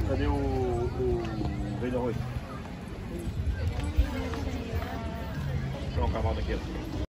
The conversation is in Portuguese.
Cadê o rei do arroz? Vou tirar um cavalo daqui.